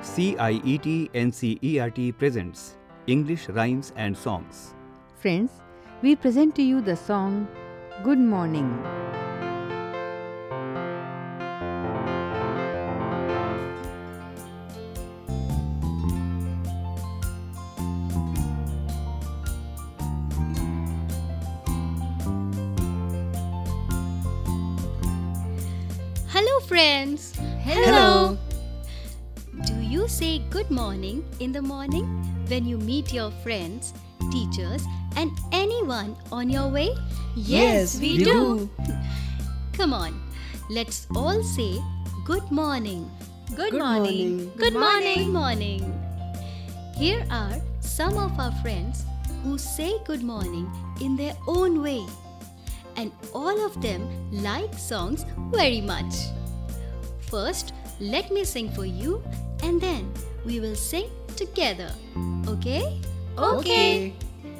CIET NCERT presents English Rhymes and Songs. Friends, we present to you the song Good Morning. Hello friends! Hello. Do you say good morning in the morning when you meet your friends, teachers and anyone on your way? Yes, we do. Come on, let's all say good morning. Good morning. Good morning. Good morning. Here are some of our friends who say good morning in their own way. And all of them like songs very much. First, let me sing for you and then we will sing together. Okay? Okay.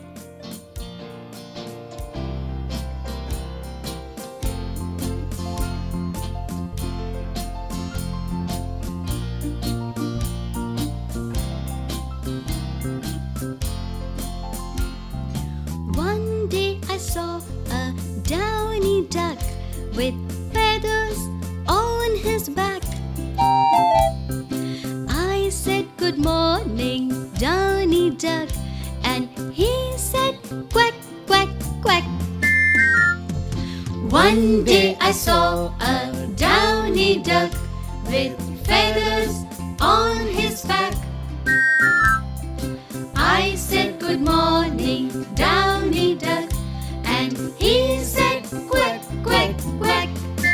One day I saw a downy duck with feathers on his back. I said good morning, downy duck, and he said quack, quack, quack. One day I saw a downy duck with feathers on his back. I said good morning, downy duck, and he said quack, quack, quack.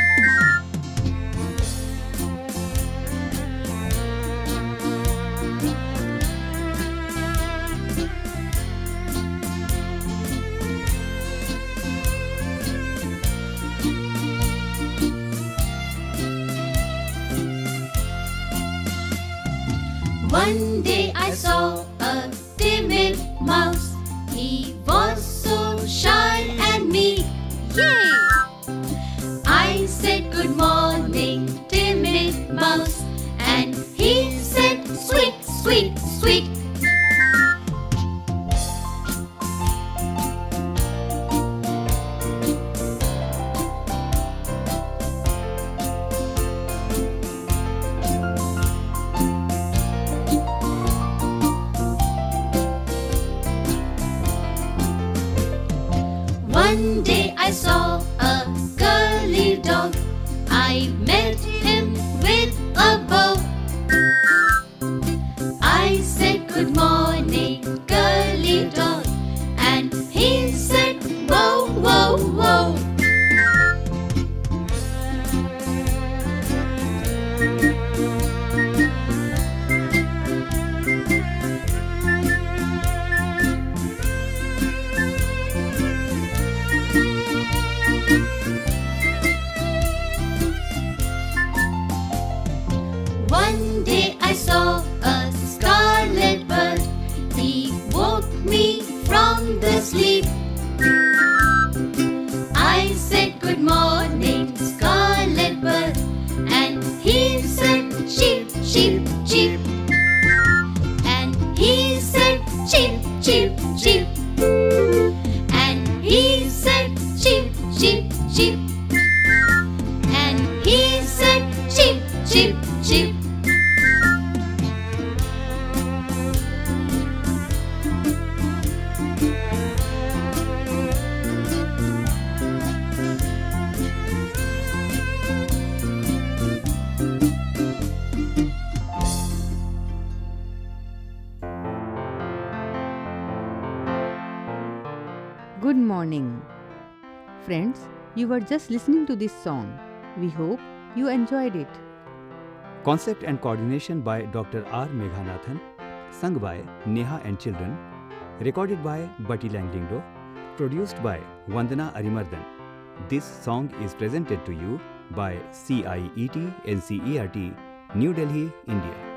One day I saw a timid mouse. He was so shy and meek. Yay! I said good morning, timid mouse, and he said sweet, sweet, sweet. One day I saw a curly dog. I met him with a bow. I said good morning, curly dog, and he said whoa, whoa, whoa. One day I saw a scarlet bird. He woke me from the sleep. I said good morning, scarlet bird, and he said cheep, cheep, cheep. And he said cheep, cheep, cheep. And he said cheep, cheep, cheep. And he said cheep, cheep, cheep. Good morning. Friends, you were just listening to this song. We hope you enjoyed it. Concept and coordination by Dr. R. Meghanathan. Sung by Neha and children. Recorded by Bati Langlingdo. Produced by Vandana Arimardhan. This song is presented to you by CIET NCERT, New Delhi, India.